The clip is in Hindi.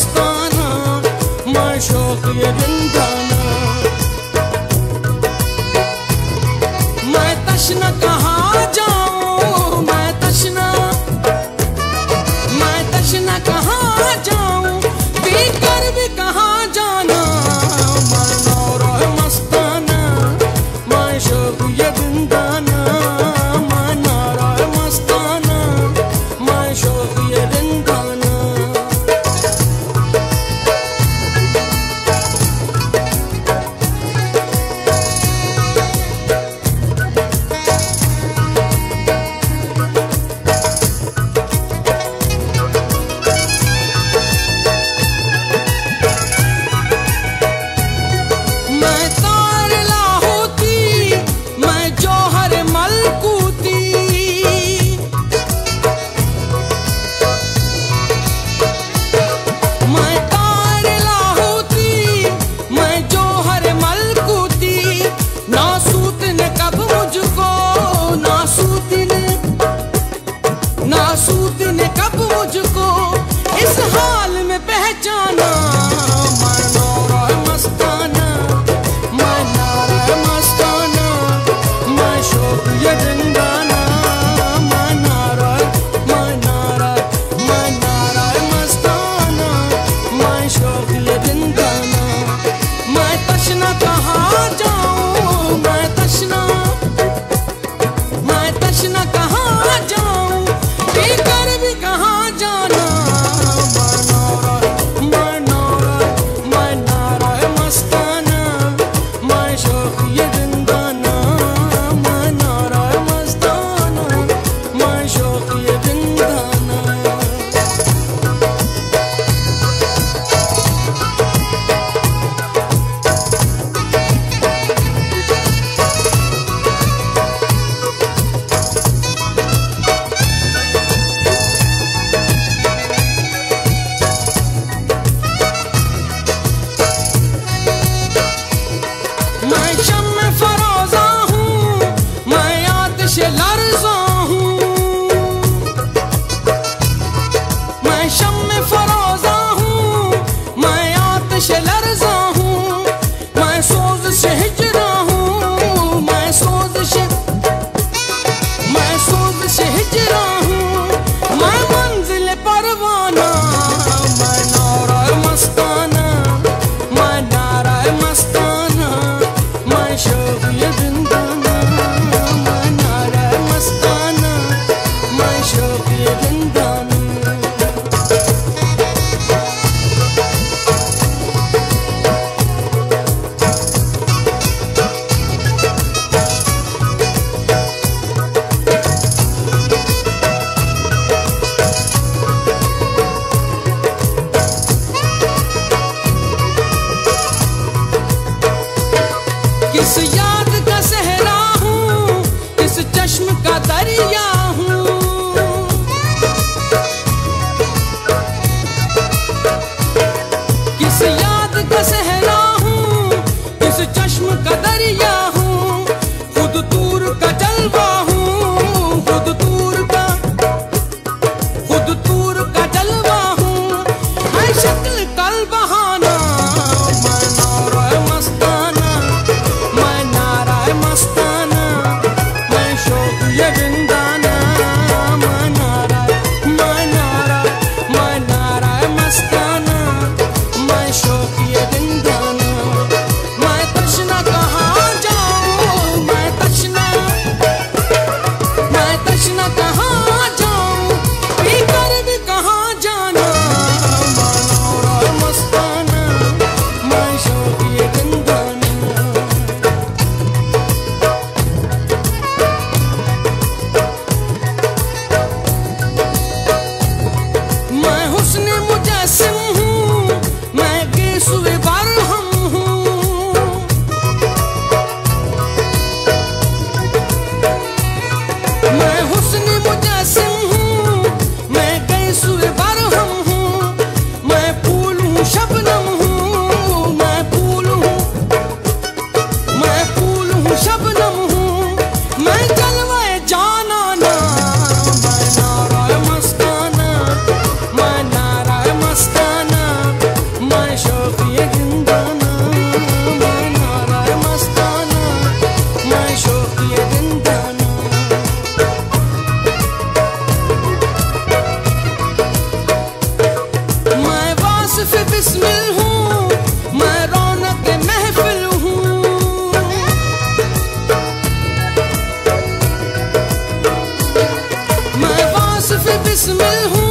मस्ताना, मैं शौक ये जिंदाना। मैं तशना कहाँ जाऊं, मैं तशना कहाँ जाऊं, पीकर भी कहाँ जाना। मैं नौरा मस्ताना, मैं शौक ये जिंदाना, मैं नौरा मस्ताना, मैं शौक ये जिंदाना। मैं तार लाहौती, मैं जौहर मलकूती, मैं तार लाहौती, मैं जौहर मलकूती। नासूत ने कब मुझको, नासूत ने कब मुझको इस हाल में पहचाना। मैं नौरा मस्ताना, मैं नारा मस्ताना, मैं शौक ये जिंदाना। मैं नारा मस्ताना, मैं शौक ये जिंदाना। मैं तशना कहाँ जाऊं, मैं तशना कहाँ जाऊं, पीकर भी कहाँ जाना। मैं नारा मस्ताना, मैं शौक ये जिंदाना। मैं नारा मस्ताना, मैं शौक ये जिंदाना। मैं शम्म फरोज़ा हूँ, मैं आतिश लर्ज़ा हूँ। मैं शम्म फरोज़ा हूँ, मैं आतिश लर्ज़ा हूँ। मैं सोज़ से हिजरा हूँ, मैं सोज़ से हिजरा हूँ। मैं मंजिल परवाना, मैं नौरा मस्ताना, मैं नारा मस्ताना, मैं शौक ये जिंदाना। मैं नारा मस्ताना, मैं शौक ये जिंदाना। किस याद का सहरा हूँ, किस चश्म का दरिया हूँ। किस याद का सहरा हूँ, किस चश्म का दरिया हूँ। खुद तूर का जलवा हूँ, खुद तूर का जलवा हूँ। मैं शक्ल कल बहाना, मैं नौरा मस्ताना, मैं नारा मस्ताना, मैं शौक ये जिंदाना। मैं नारा मस्ताना, मैं शौक ये जिंदाना। मैं तशना कहाँ जाऊं, मैं तशना कहाँ जाऊं, पीकर भी कहाँ जाना। मैं नौरा मस्ताना, बिस्मिल हूँ, मैं रौनक महफिल हूँ। मैं वासिफ बिस्मिल हूँ,